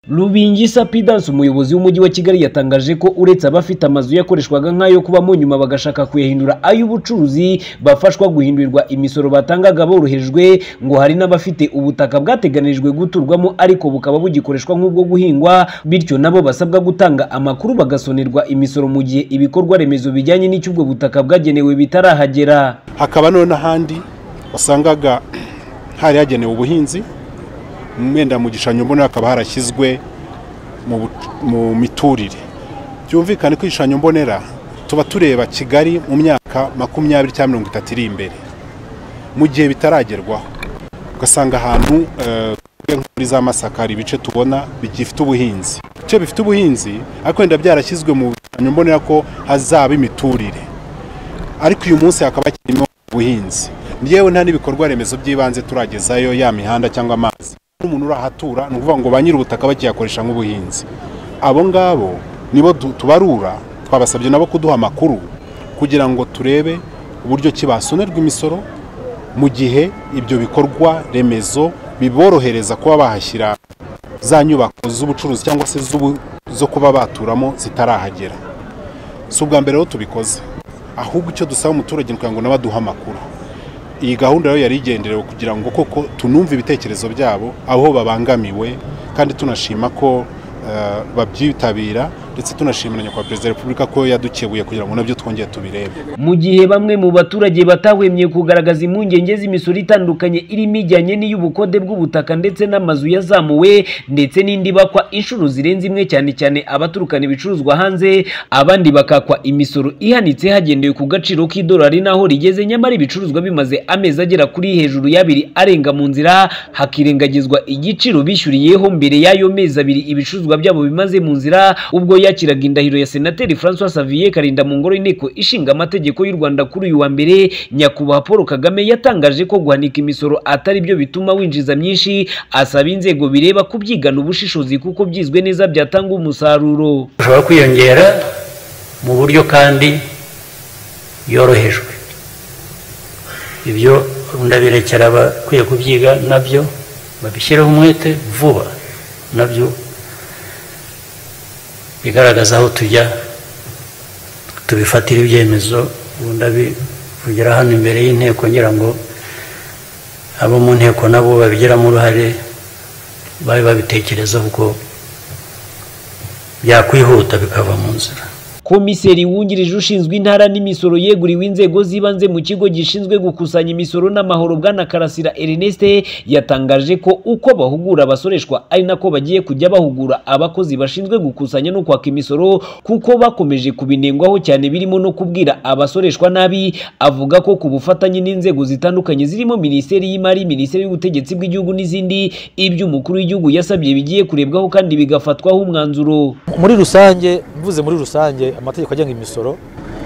Rubingisa Pidanse umuyobozi w'umujyi wa Kigali yatangaje ko uretse abafite amazu yakoreshwaga nk'ayo kubamo nyuma bagashaka kuyahindura ay'ubucuruzi bafashwa guhindurirwa imisoro batangaga borohejwe, ngo hari n'abafite ubutaka bwateganijwe guturwamo ariko bukaba bugikoreshwa nk'ubwo guhingwa, bityo nabo basabwa gutanga amakuru bagasonerwa imisoro mu gihe ibikorwa remezo bijyanye n'icy'ubwo butaka bwagenewe bitarahagera. Hakaba none ahandi wasangaga hari hagenewe ubuhinzi, mwenda mu gishushanyo mbonera hakaba harashyizwe mu miturire. Byumvikane ko igishushanyo mbonera tuba tureba Kigali mu myaka 20 cyangwa 30 iri imbere, mu gihe bitaragerwaho ugasanga ahantu kuri za Masaka ibice tubona bigifite ubuhinzi, cyo bifite ubuhinzi ariko wenda byarashyizwe mu gishushanyo mbonera ko hazaba imiturire, ariko uyu munsi hakaba kirimo ubuhinzi. Nyewe nta n'ibikorwa remezo by'ibanze turagezayo, ya mihanda cyangwa amazi. Umuntu urahatura ni ukuvuga ngo ba nyiri ubutaka bakiyakoresha nk'ubuhinzi. Abo ngabo nibo tubarura, twabasabye nabo kuduha amakuru kugira ngo turebe uburyo kibasonerwa imisoro mu gihe ibyo bikorwa remezo biborohereza kuba bahashyira za nyubako z'ubucuruzi cyangwa se zo kuba baturamo zitarahagera. Si ubwa mbere rero tubikoze, ahubwo icyo dusaba umuturage ni kugira ngo nabaduha amakuru. Iyi gahunda rero yari igenderewe kugira ngo koko tunumve ibitekerezo byabo aho babangamiwe, kandi tunashima ko babyitabira, ndetse tunashimira nyakubahwa Perezida wa Repubulika ko yadukebuye kugira ngo nabyo twongeye tubirebe. Mu gihe bamwe mu baturage batahwemye kugaragaza impungenge z'imisoro itandukanye irimo ijyanye n'iy'ubukode bw'ubutaka ndetse n'amazu yazamuwe ndetse n'indi bakwa inshuro zirenze imwe, cyane cyane abaturukana ibicuruzwa hanze, abandi bakakwa imisoro ihanitse hagendewe ku gaciro k'idolari naho rigeze, nyamara ibicuruzwa bimaze amezi agera kuri hejuru y'abiri arenga mu nzira, hakirengagizwa igiciro bishyuriyeho mbere y'ayo mezi abiri ibicuruzwa byabo bimaze mu nzira. Ubwo yakiraga indahiro ya Senateri François Xavier Karinda mu ngoro y'inteko ishinga amategeko y'u Rwanda kuri uyu wa mbere, nyakubahwa Paul Kagame yatangaje ko guhanika imisoro atari byo bituma winjiza myinshi, asaba inzego bireba kubyigana ubushishozi kuko byizwe neza byatanga umusaruro. Ushobora kwiyongera mu buryo kandi yorohejwe. Ibyo ndabirekera abakwiye kubyiga nabyo babishyireho umwete vuba, nabyo bigaragaza aho tujya tubifatira ibyemezo. Ndabivugira hano imbere y'inteko ngira ngo abo mu nteko nabo babigiramo uruhare, babe babitekerezaho uko byakwihuta bikava mu nzira. Komiseri wungirije ushinzwe intara n'imisoro yeguriwe inzego zibanze mu kigo gishinzwe gukusanya imisoro n'amahoro Bwana Karasira Ernest yatangaje ko uko bahugura abasoreshwa ari nako bagiye kujya bahugura abakozi bashinzwe gukusanya no kwaka imisoro, kuko bakomeje kubinengwaho cyane birimo no kubwira abasoreshwa nabi. Avuga ko ku bufatanye n'inzego zitandukanye zirimo Minisiteri y'Imari, Minisiteri y'Ubutegetsi bw'Igihugu n'izindi, ibyo umukuru w'igihugu yasabye bigiye kurebwaho kandi bigafatwaho umwanzuro. Muri rusange, mvuze muri rusange, amategeko agenga imisoro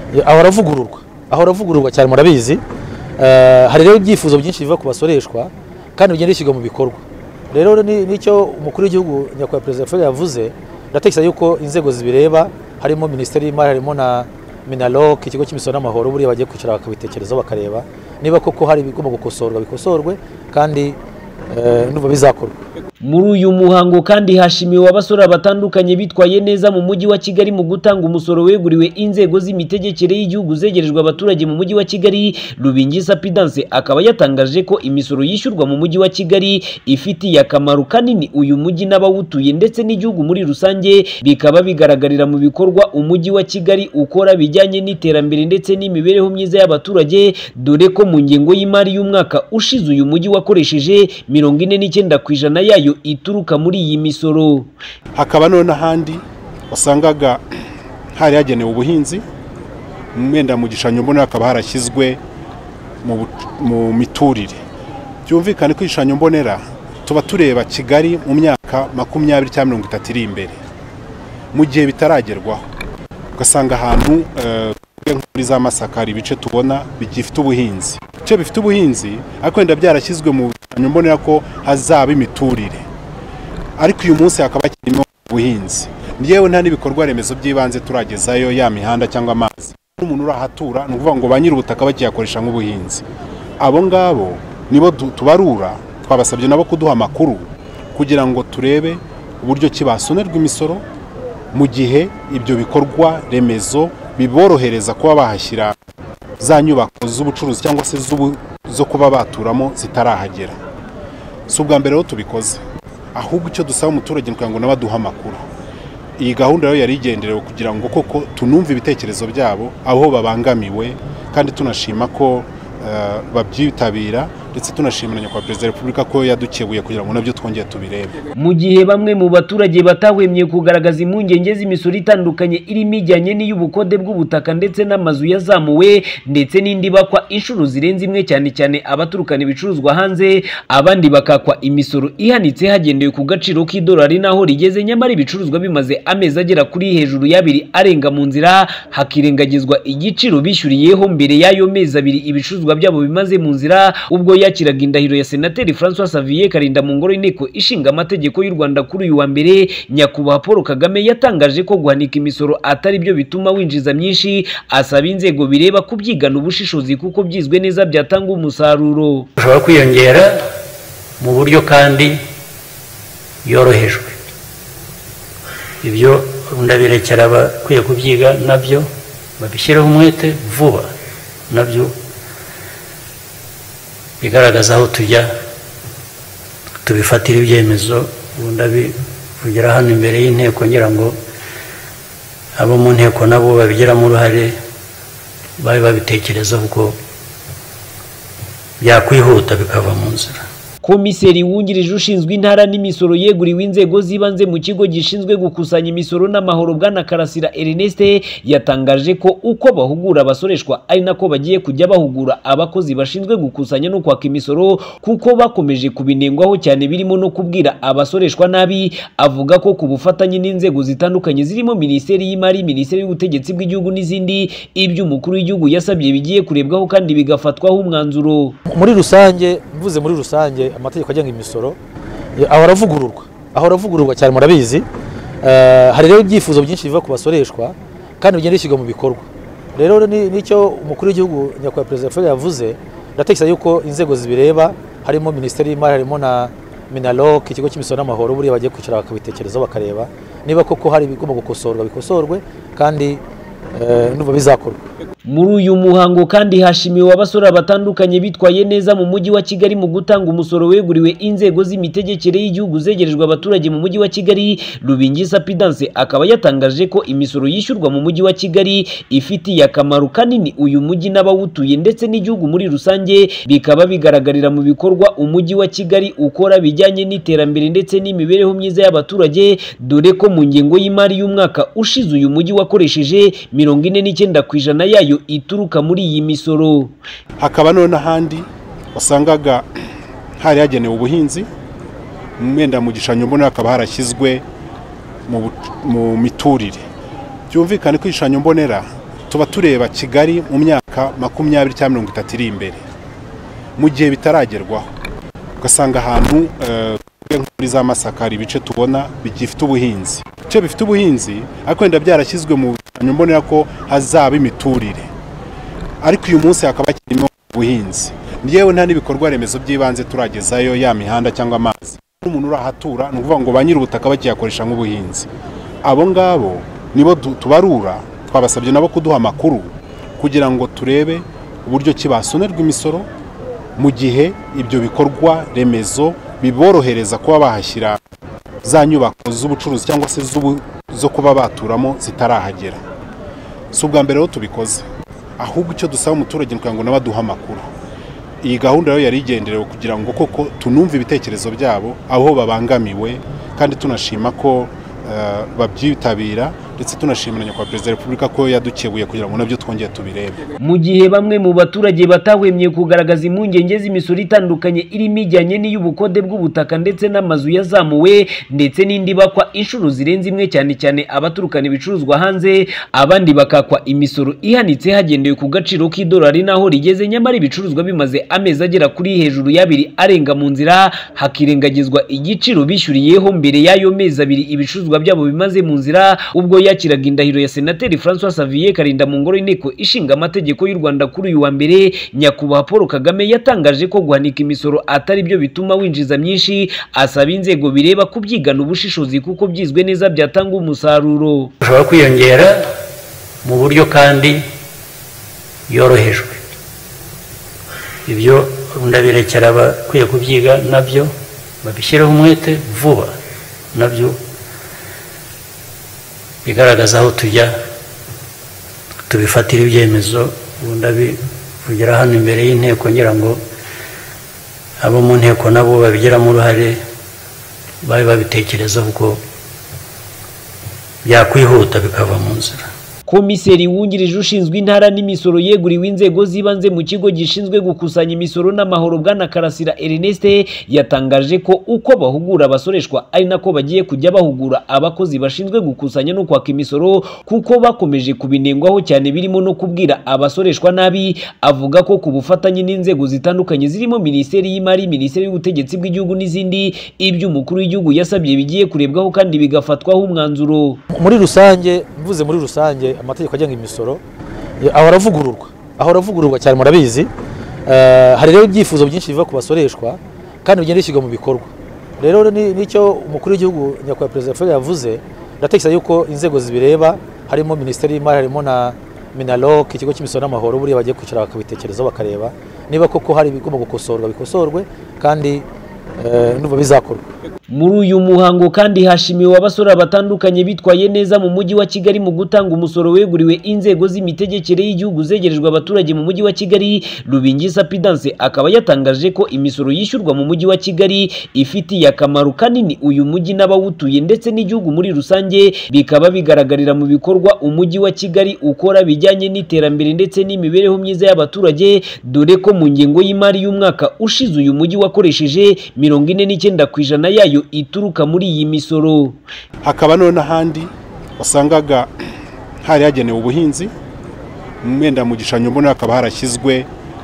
ahora avugururwa cyane, murabizi. Hari rero ibyifuzo byinshi biva ku basoreshwa kandi bigenda bishyirwa mu bikorwa. Rero nicyo umukuru w'igihugu nyakubahwa Perezida Fred yavuze, ndatekereza yuko inzego zibireba harimo Minisiteri y'Imari, harimo na Minaloc, ikigo cy'imisoro n'amahoro, buriya bagiye kwicara bakabitekerezaho bakareba niba koko hari ibigomba gukosorwa bikosorwe kandi ndumva bizakorwa. Muri uyu muhango kandi hashimiwe abasora batandukanye bitwaye neza mu mujyi wa Kigali mu gutanga umusoro weguriwe inzego z'imitegekere y'igihugu zegerejwe abaturage mu mujyi wa Kigali. Rubingisa Pidanse akaba yatangaje ko imisoro yishyurwa mu mujyi wa Kigali ifitiye akamaro kanini uyu mujyi n'abawutuye ndetse n'igihugu muri rusange, bikaba bigaragarira mu bikorwa umujyi wa Kigali ukora bijyanye n'iterambere ndetse n'imibereho myiza y'abaturage, dore ko mu ngengo y'imari y'umwaka ushize uyu mujyi wakoresheje 49% yayo ituruka muri iyi misoro. Hakaba none ahandi wasangaga hari hagenewe ubuhinzi, mwenda mu gishushanyo mbonera hakaba harashyizwe mu miturire. Byumvikane ko igishushanyo mbonera tuba tureba Kigali mu myaka 20 cyangwa 30 iri imbere, mu gihe bitaragerwaho ugasanga ahantu kuri za Masaka ibice tubona bigifite ubuhinzi, cyo bifite ubuhinzi ariko wenda byarashyizwe mu gishushanyo mbonera ko hazaba imiturire, ariko uyu munsi hakaba kirimo ubuhinzi. Nyewe nta n'ibikorwa remezo by'ibanze turagezayo, ya mihanda cyangwa amazi. Umuntu urahatura ni ukuvuga ngo ba nyiri ubutaka bakiyakoresha nk'ubuhinzi. Abo ngabo nibo tubarura, twabasabye nabo kuduha amakuru kugira ngo turebe uburyo ki basonerwa imisoro mu gihe ibyo bikorwa remezo biborohereza kuba bahashyira za nyubako z'ubucuruzi cyangwa se zo kuba baturamo zitarahagera. Si ubwa mbere rero tubikoze, ahubwo icyo dusaba umuturage kugira ngo n'abaduha amakuru. Iyi gahunda rero yari igenderewe kugira ngo koko tunumve ibitekerezo byabo aho babangamiwe, kandi tunashima ko babyitabira, ndetse tunashimira nyakubahwa Perezida wa Repubulika ko yadukebuye kugira ngo nabyo twongeye tubirebe. Mu gihe bamwe mu baturage batahwemye kugaragaza impungenge z'imisoro itandukanye irimo ijyanye n'iy'ubukode bw'ubutaka ndetse n'amazu yazamuwe ndetse n'indi bakwa inshuro zirenze imwe, cyane cyane abaturukana ibicuruzwa hanze, abandi bakakwa imisoro ihanitse hagendewe ku gaciro k'idolari naho rigeze, nyamara ibicuruzwa bimaze amezi agera kuri hejuru y'abiri arenga mu nzira, hakirengagizwa igiciro bishyuriyeho mbere y'ayo mezi abiri ibicuruzwa byabo bimaze mu nzira. Ubwo yakiraga indahiro ya Senateri François Xavier Karinda mu ngoro y'inteko ishinga amategeko y'u Rwanda kuri uyu wa mbere, nyakubahwa Paul Kagame yatangaje ko guhanika imisoro atari byo bituma winjiza myinshi, asaba inzego bireba kubyigana ubushishozi kuko byizwe neza byatanga umusaruro. Ushobora kwiyongera mu buryo kandi yorohejwe. Ibyo ndabirekera abakwiye kubyiga nabyo babishyireho umwete vuba, nabyo bigaragaza aho tujya tubifatira ibyemezo. Ndabivugira hano imbere y'inteko ngira ngo abo mu nteko nabo babigiramo uruhare, babe babitekereza kuko byakwihuta bikava mu nzira. Komiseri wungirije ushinzwe intara n'imisoro yeguriwe inzego z'ibanze mu kigo gishinzwe gukusanya imisoro n'amahoro Bwana Karasira Ernest yatangaje ko uko bahugura abasoreshwa ari nako bagiye kujya bahugura abakozi bashinzwe gukusanya no kwaka imisoro, kuko bakomeje kubinengwaho cyane birimo no kubwira abasoreshwa nabi. Avuga ko ku bufatanye n'inzego zitandukanye zirimo Minisiteri y'Imari, Minisiteri y'Ubutegetsi bw'Igihugu n'izindi, ibyo umukuru w'igihugu yasabye bigiye kurebwaho kandi bigafatwaho umwanzuro. Muri rusange, mvuze muri rusange, amategeko agenga imisoro ahora avugururwa cyane, murabizi. Hari rero ibyifuzo byinshi biva ku basoreshwa kandi bigenda bishyirwa mu bikorwa. Rero nicyo umukuru w'igihugu nyakubahwa Perezida Fred yavuze, ndatekereza yuko inzego zibireba harimo Minisiteri y'Imari, harimo na Minaloc, ikigo cy'imisoro n'amahoro, buriya bagiye kwicara bakabitekerezaho bakareba niba koko hari ibigomba gukosorwa bikosorwe kandi n'ubu bizakorwa. Muri uyu muhango kandi hashimiwe abasora batandukanye bitwaye neza mu mujyi wa Kigali mu gutanga umusoro weguriwe inzego z'imitegekere y'igihugu zegerejwe abaturage mu mujyi wa Kigali. Rubingisa Pidance akaba yatangaje ko imisoro yishyurwa mu mujyi wa Kigali ifitiye akamaro kanini uyu mujyi n'abawutuye ndetse n'igihugu muri rusange, bikaba bigaragarira mu bikorwa umujyi wa Kigali ukora bijyanye n'iterambere ndetse n'imibereho myiza y'abaturage, dore ko mu ngengo y'imari y'umwaka ushize uyu mujyi wakoresheje 49% yayo ituruka muri iyi misoro. Hakaba none ahandi wasangaga hari hagenewe ubuhinzi, mwenda mu gishushanyo mbonera hakaba harashyizwe mu miturire. Byumvikane ko igishushanyo mbonera tuba tureba Kigali mu myaka 20 cyangwa 30 iri imbere, mu gihe bitaragerwaho ugasanga ahantu muri za Masaka hari ibice tubona bigifite ubuhinzi. Icyo bifite ubuhinzi ariko wenda byarashyizwe mu gishushanyo mbonera ko hazaba imiturire, ariko uyu munsi hakaba kirimo ubuhinzi. Nyewe nta n'ibikorwa remezo by'ibanze turagezayo, ya mihanda cyangwa amazi. Umuntu urahatura ni ukuvuga ngo ba nyiri ubutaka bakiyakoresha nk'ubuhinzi. Abo ngabo nibo tubarura, twabasabye nabo kuduha amakuru kugira ngo turebe uburyo ki basonerwa imisoro mu gihe ibyo bikorwa remezo biborohereza kuba bahashyira za nyubako z'ubucuruzi cyangwa se zo kuba baturamo zitarahagera. Si ubwa mbere rero tubikoze, ahubwo icyo dusaba umuturage kugira ngo n'abaduha amakuru. Iyi gahunda rero yari igenderewe kugira ngo koko tunumve ibitekerezo byabo aho babangamiwe, kandi tunashima ko babyitabira, ndetse tunashimira nyakubahwa Perezida wa Repubulika ko yadukebuye kugira ngo nabyo twongeye tubirebe. Mu gihe bamwe mu baturage batahwemye kugaragaza impungenge z'imisoro itandukanye irimo ijyanye n'iy'ubukode bw'ubutaka ndetse n'amazu yazamuwe ndetse n'indi bakwa inshuro zirenze imwe, cyane cyane abaturukana ibicuruzwa hanze, abandi bakakwa imisoro ihanitse hagendewe ku gaciro k'idolari naho rigeze, nyamara ibicuruzwa bimaze amezi agera kuri hejuru y'abiri arenga mu nzira, hakirengagizwa igiciro bishyuriyeho mbere y'ayo mezi abiri ibicuruzwa byabo bimaze mu nzira. Ubwo yakiraga indahiro ya Senateri François Xavier Karinda mu ngoro y'inteko ishinga amategeko y'u Rwanda kuri uyu wa mbere, nyakubahwa Paul Kagame yatangaje ko guhanika imisoro atari byo bituma winjiza myinshi, asaba inzego bireba kubyigana ubushishozi kuko byizwe neza byatanga umusaruro. Ushobora kwiyongera mu buryo kandi yorohejwe. Ibyo ndabirekera abakwiye kubyiga nabyo babishyireho umwete vuba, nabyo bigaragaza aho tujya tubifatira ibyemezo. Ndabivugira hano imbere y'inteko ngira ngo abo mu nteko nabo babigiramo uruhare, babe babitekerezaho uko byakwihuta bikava mu nzira. Komiseri wungirije ushinzwe intara n'imisoro yeguriwe inzego zibanze mu kigo gishinzwe gukusanya imisoro n'amahoro Bwana Karasira Ernest yatangaje ko uko bahugura abasoreshwa ari nako bagiye kujya bahugura abakozi bashinzwe gukusanya no kwaka imisoro, kuko bakomeje kubinengwaho cyane birimo no kubwira abasoreshwa nabi. Avuga ko ku bufatanye n'inzego zitandukanye zirimo Minisiteri y'Imari, Minisiteri y'Ubutegetsi bw'igihugu n'izindi, ibyo umukuru w'igihugu yasabye bigiye kurebwaho kandi bigafatwaho umwanzuro. Muri rusange, mvuze muri rusange, amategeko agenga imisoro ahora avugururwa cyane, murabizi. Hari rero ibyifuzo byinshi biva ku basoreshwa kandi bigenda bishyirwa mu bikorwa. Rero nicyo umukuru w'igihugu nyakubahwa Perezida Fred yavuze, ndatekereza yuko inzego zibireba harimo Minisiteri y'Imari, harimo na Minaloc, ikigo cy'imisoro n'amahoro, buriya bagiye kwicara bakabitekerezaho bakareba niba koko hari ibigomba gukosorwa bikosorwe kandi n'ubu bizakorwa. Muri uyu muhango kandi hashimiwe abasora batandukanye bitwaye neza mu mujyi wa Kigali mu gutanga umusoro weguriwe inzego z'imitegekere y'igihugu zegerejwe abaturage mu mujyi wa Kigali. Rubingisa Pidance akaba yatangaje ko imisoro yishyurwa mu mujyi wa Kigali ifitiye akamaro kanini uyu mujyi n'abawutuye ndetse n'igihugu muri rusange, bikaba bigaragarira mu bikorwa umujyi wa Kigali ukora bijyanye n'iterambere ndetse n'imibereho myiza y'abaturage, dore ko mu ngengo y'imari y'umwaka ushize uyu mujyi wakoresheje 49% yayo ituruka muri iyi misoro. Hakaba none ahandi wasangaga hari hagenewe ubuhinzi, mwenda mu gishushanyo mbonera hakaba harashyizwe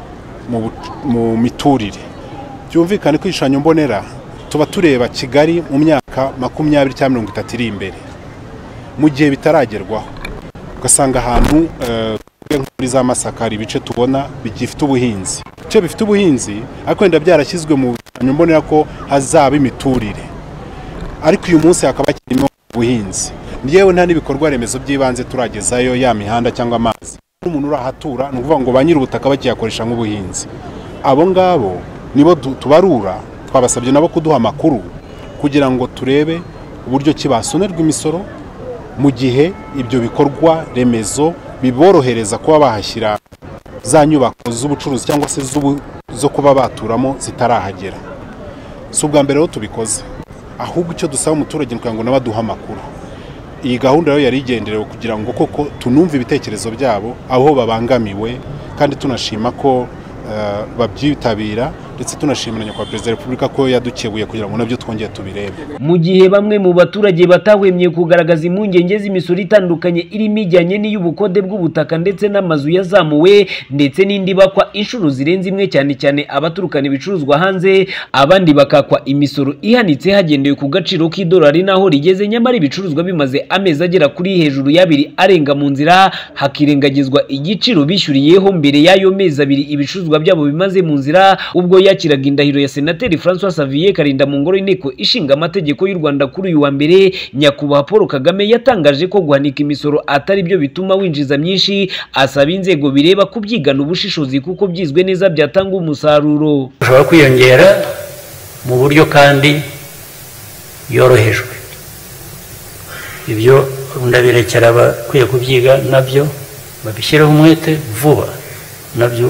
mu miturire. Byumvikane ko igishushanyo mbonera tuba tureba Kigali mu myaka 20 cyangwa 30 iri imbere, mu gihe bitaragerwaho ugasanga ahantu muri za Masaka ibice tubona bigifite ubuhinzi, icyo bifite ubuhinzi ariko wenda byarashyizwe mu gishushanyo mbonera ko hazaba imiturire, ariko uyu munsi hakaba kirimo ubuhinzi. Nyewe nta n'ibikorwa remezo by'ibanze turagezayo, ya mihanda cyangwa amazi. Umuntu urahatura ni ukuvuga ngo ba nyiri ubutaka bakiyakoresha nk'ubuhinzi. Abo ngabo nibo tubarura, twabasabye nabo kuduha amakuru kugira ngo turebe uburyo ki basonerwa imisoro mu gihe ibyo bikorwa remezo biborohereza kuba bahashyira za nyubako z'ubucuruzi cyangwa se zo kuba baturamo zitarahagera. Si ubwa mbere rero tubikoze, ahubwo icyo dusaba umuturage kugira ngo nabaduha amakuru. Iyi gahunda rero yari igenderewe kugira ngo koko tunumve ibitekerezo byabo aho babangamiwe, kandi tunashima ko babyitabira, ndetse tunashimira nyakubahwa Perezida wa Repubulika ko yadukebuye kugira ngo nabyo twongeye tubirebe. Mu gihe bamwe mu baturage batahwemye kugaragaza impungenge z'imisoro itandukanye irimo ijyanye n'iy'ubukode bw'ubutaka ndetse n'amazu yazamuwe ndetse n'indi bakwa inshuro zirenze imwe, cyane cyane abaturukana ibicuruzwa hanze, abandi bakakwa imisoro ihanitse hagendewe ku gaciro k'idolari naho rigeze, nyamara ibicuruzwa bimaze amezi agera kuri hejuru y'abiri arenga mu nzira, hakirengagizwa igiciro bishyuriyeho mbere y'ayo mezi abiri ibicuruzwa byabo bimaze mu nzira. Ubwo yakiraga indahiro ya Senateri François Xavier Karinda mu ngoro y'inteko ishinga amategeko y'u Rwanda kuri uyu wa mbere, nyakubahwa Paul Kagame yatangaje ko guhanika imisoro atari byo bituma winjiza myinshi, asaba inzego bireba kubyigana ubushishozi kuko byizwe neza byatanga umusaruro. Ushobora kwiyongera mu buryo kandi yorohejwe. Ibyo ndabirekera abakwiye kubyiga nabyo babishyireho umwete vuba, nabyo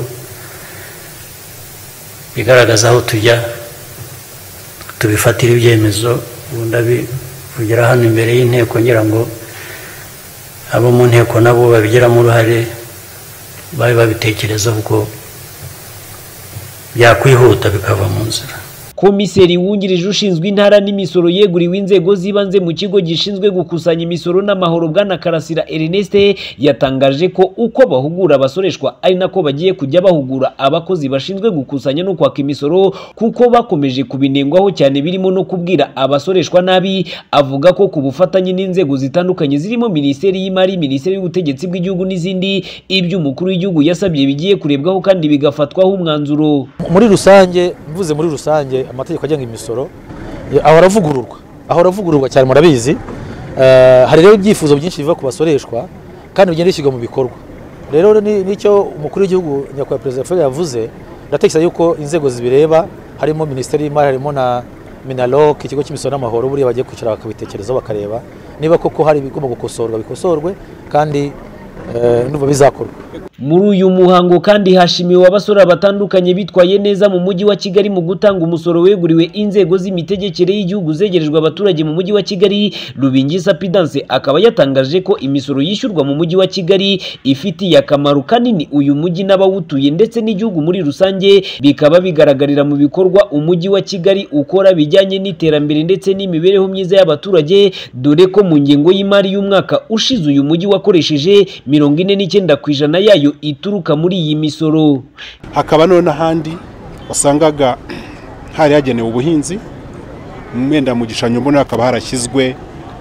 bigaragaza aho tujya tubifatira ibyemezo. Ndabivugira hano imbere y'inteko ngira ngo abo mu nteko nabo babigiramo uruhare, babe babitekerezaho uko byakwihuta bikava mu nzira. Komiseri wungirije ushinzwe intara n'imisoro yeguriwe inzego z'ibanze mu kigo gishinzwe gukusanya imisoro n'amahoro bwana Karasira Ernest yatangaje ko uko bahugura abasoreshwa ari nako bagiye kujya bahugura abakozi bashinzwe gukusanya no kwaka imisoro kuko bakomeje kubinengwaho cyane birimo no kubwira abasoreshwa nabi. Avuga ko ku bufatanye n'inzego zitandukanye zirimo Minisiteri y'Imari, Minisiteri y'Ubutegetsi bw'igihugu n'izindi, ibyo umukuru w'igihugu yasabye bigiye kurebwaho kandi bigafatwaho umwanzuro. Muri rusange, mvuze muri rusange amategeko agenga imisoro ahora avugururwa cyane murabizi. Hari rero ibyifuzo byinshi biva ku basoreshwa kandi bigenda bishyirwa mu bikorwa. Rero nicyo umukuru w'igihugu nyakubahwa Perezida Fred yavuze, ndatekereza yuko inzego zibireba harimo Minisiteri y'Imari, harimo na Minaloc, ikigo cy'imisoro n'amahoro, buriya bagiye kwicara bakabitekerezaho bakareba niba koko hari ibigomba gukosorwa bikosorwe kandi ndumva bizakorwa. Muri uyu muhango kandi hashimiwe abasora batandukanye bitwaye neza mu mujyi wa Kigali mu gutanga umusoro weguriwe inzego z'imitegekere y'igihugu zegerejwe abaturage mu mujyi wa Kigali. Rubingisa Pidance akaba yatangaje ko imisoro yishyurwa mu mujyi wa Kigali ifitiye akamaro kanini uyu mujyi n'abawutuye ndetse n'igihugu muri rusange, bikaba bigaragarira mu bikorwa umujyi wa Kigali ukora bijyanye n'iterambere ndetse n'imibereho myiza y'abaturage, dore ko mu ngengo y'imari y'umwaka ushize uyu mujyi wakoresheje 49% yayo ituruka muri iyi misoro. Hakaba none ahandi wasangaga hari hagenewe ubuhinzi, mwenda mu gishushanyo mbonera hakaba harashyizwe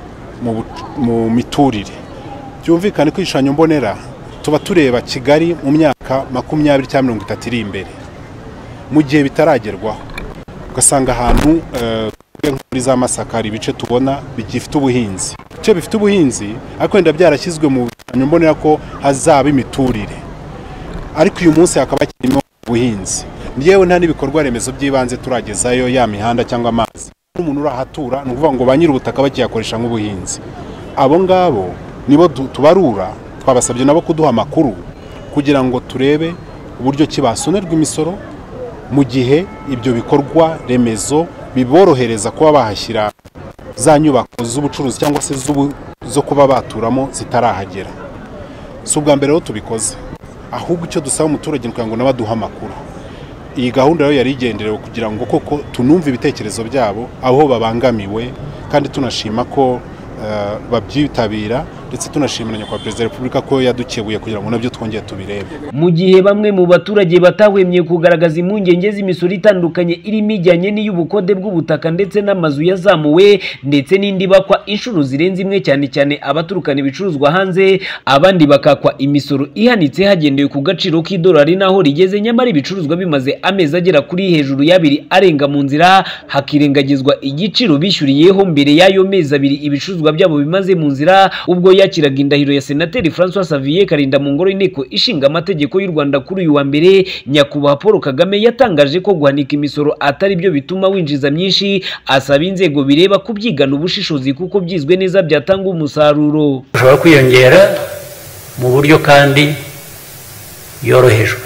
mu miturire. Byumvikane ko igishushanyo mbonera tuba tureba Kigali mu myaka 20 cyangwa 30 iri imbere, mu gihe bitaragerwaho ugasanga ahantu muri za Masaka hari ibice tubona bigifite ubuhinzi. Icyo bifite ubuhinzi ariko wenda byarashyizwe mu gishushanyo mbonera ko hazaba imiturire, ariko uyu munsi hakaba kirimo ubuhinzi. Yewe nta n'ibikorwa remezo by'ibanze turagezayo, ya mihanda cyangwa amazi. Umuntu urahatura ni ukuvuga ngo ba nyiri ubutaka bakiyakoresha nk'ubuhinzi. Abo ngabo nibo tubarura, twabasabye nabo kuduha amakuru kugira ngo turebe uburyo ki basonerwa imisoro mu gihe ibyo bikorwa remezo biborohereza kuba bahashyira za nyubako z'ubucuruzi cyangwa se zo kuba baturamo zitarahagera. Si ubwa mbere rero tubikoze, ahubwo icyo dusaba umuturage kugira ngo nabaduha amakuru. Iyi gahunda rero yari igenderewe kugira ngo koko tunumve ibitekerezo byabo aho babangamiwe, kandi tunashima ko babyitabira ndetse tunashimira nyakubahwa Perezida wa Repubulika ko yadukebuye kugira ngo nabyo twongeye tubirebe. Mu gihe bamwe mu baturage batahwemye kugaragaza impungenge z'imisoro itandukanye irimo ijyanye n'iy'ubukode bw'ubutaka ndetse n'amazu yazamuwe ndetse n'indi bakwa inshuro zirenze imwe, cyane cyane abaturukana ibicuruzwa hanze, abandi bakakwa imisoro ihanitse hagendewe ku gaciro k'idolari naho rigeze, nyamara ibicuruzwa bimaze amezi agera kuri hejuru y'abiri arenga mu nzira, hakirengagizwa igiciro bishyuriyeho mbere y'ayo mezi abiri ibicuruzwa byabo bimaze mu nzira. Ubwo yakiraga indahiro ya Senateri François Xavier Karinda mu ngoro y'inteko ishinga amategeko y'u Rwanda kuri uyu wa mbere, nyakubahwa Paul Kagame yatangaje ko guhanika imisoro atari byo bituma winjiza myinshi, asaba inzego bireba kubyigana ubushishozi kuko byizwe neza byatanga umusaruro. Ushobora kwiyongera mu buryo kandi yorohejwe.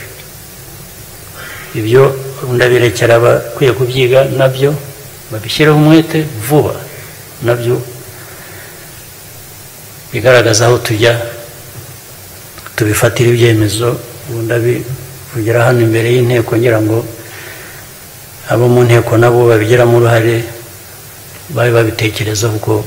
Ibyo ndabirekera abakwiye kubyiga nabyo babishyireho umwete vuba, nabyo bigaragaza aho tujya tubifatira ibyemezo. Ndabivugira hano imbere y'inteko ngira ngo abo mu nteko nabo babigiramo uruhare, babe babitekereza uko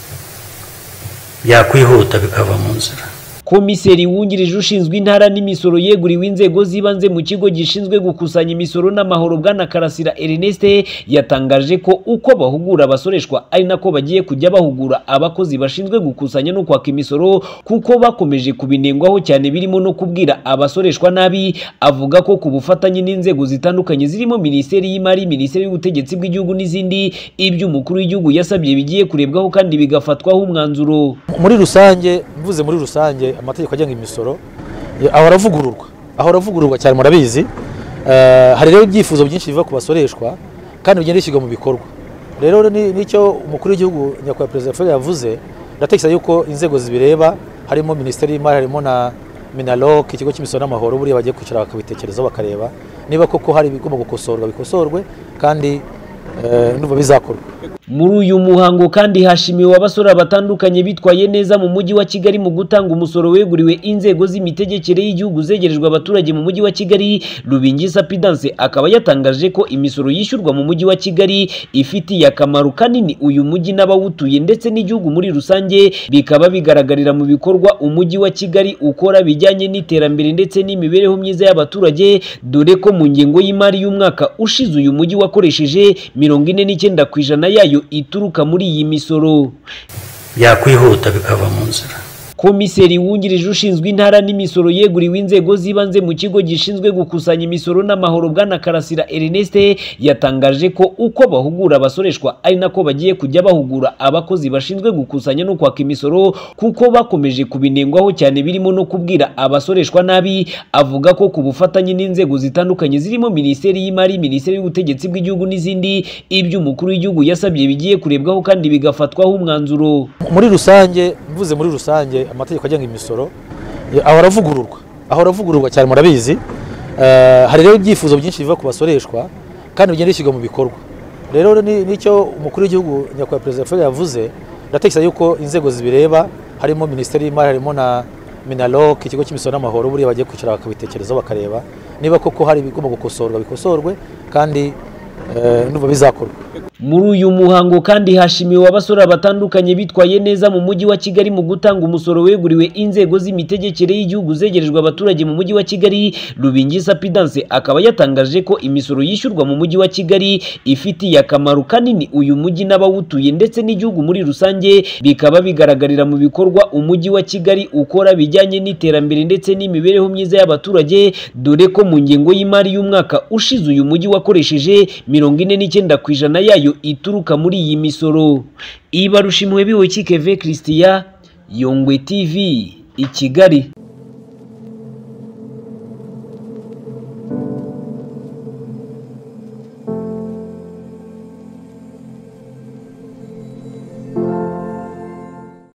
byakwihuta bikava mu nzira. Komiseri wungirije ushinzwe intara n'imisoro yeguriwe inzego z'ibanze mu kigo gishinzwe gukusanya imisoro n'amahoro bwana Karasira Ernest yatangaje ko uko bahugura abasoreshwa ari nako bagiye kujya bahugura abakozi bashinzwe gukusanya no kwaka imisoro kuko bakomeje kubinengwaho cyane birimo no kubwira abasoreshwa nabi. Avuga ko ku bufatanye n'inzego zitandukanye zirimo Minisiteri y'Imari, Minisiteri y'Ubutegetsi bw'igihugu n'izindi, ibyo umukuru w'igihugu yasabye bigiye kurebwaho kandi bigafatwaho umwanzuro. Muri rusange, mvuze muri rusange amategeko agenga imisoro ahora avugururwa cyane murabizi. Hari rero ibyifuzo byinshi biva ku basoreshwa kandi bigenda bishyirwa mu bikorwa. Rero nicyo umukuru w'igihugu nyakubahwa Perezida Fred yavuze, ndatekereza yuko inzego zibireba harimo Minisiteri y'Imari, harimo na Minaloc, ikigo cy'imisoro n'amahoro, buriya bagiye kwicara bakabitekerezaho bakareba niba koko hari ibigomba gukosorwa bikosorwe kandi ndumva bizakorwa. Muri uyu muhango kandi hashimiwe abasore batandukanye bitwaye neza mu mujyi wa Kigali mu gutanga umusoro weguriwe inzego z'imitegekere y'igihugu zegerejwe abaturage mu mujyi wa Kigali. Rubingisa Pidanse akaba yatangaje ko imisoro yishyurwa mu mujyi wa Kigali ifitiye akamaro kanini uyu mujyi n'abawutuye ndetse n'igihugu muri rusange, bikaba bigaragarira mu bikorwa umujyi wa Kigali ukora bijyanye n'iterambere ndetse n'imibereho myiza y'abaturage, dore ko mu ngengo y'imari y'umwaka ushize uyu mujyi wakoresheje 49% yayo ituruka muri iyi misoro. Yakwihuta bikava mu nzira. Komiseri wungirije ushinzwe intara n'imisoro yeguriwe inzego zibanze mu kigo gishinzwe gukusanya imisoro n'amahoro Bwana Karasira Ernest yatangaje ko uko bahugura abasoreshwa ari nako bagiye kujya bahugura abakozi bashinzwe gukusanya no kwaka imisoro, kuko bakomeje kubinengwaho cyane birimo no kubwira abasoreshwa nabi. Avuga ko ku bufatanye n'inzego zitandukanye zirimo Minisiteri y'Imari, Minisiteri y'Ubutegetsi bw'igihugu n'izindi, ibyo umukuru w'igihugu yasabye bigiye kurebwaho kandi bigafatwaho umwanzuro. Muri rusange, mvuze muri rusange amategeko agenga imisoro ahora avugururwa cyane murabizi. Hari rero ibyifuzo byinshi biva ku basoreshwa kandi bigenda bishyirwa mu bikorwa. Rero nicyo umukuru w'igihugu nyakubahwa Perezida Fred yavuze, ndatekereza yuko inzego zibireba harimo Minisiteri y'Imari, harimo na Minaloc, ikigo cy'imisoro n'amahoro, buriya bagiye kwicara bakabitekerezaho bakareba niba koko hari ibigomba gukosorwa bikosorwe kandi ndumva bizakorwa. Muri uyu muhango kandi hashimiwe abasore batandukanye bitwaye neza mu mujyi wa Kigali mu gutanga umusoro weguriwe inzego z'imitegekere y'igihugu zegerejwe abaturage mu mujyi wa Kigali. Rubingisa Pidanse akaba yatangaje ko imisoro yishyurwa mu mujyi wa Kigali ifitiye akamaro kanini uyu mujyi n'abawutuye ndetse n'igihugu muri rusange, bikaba bigaragarira mu bikorwa umujyi wa Kigali ukora bijyanye n'iterambere ndetse n'imibereho myiza y'abaturage, dore ko mu ngengo y'imari y'umwaka ushize uyu mujyi wakoresheje 49% yayo ituruka muri iyi misoro. Ibarushimwe biwe Keve Christian, Yongwe TV, i Kigali.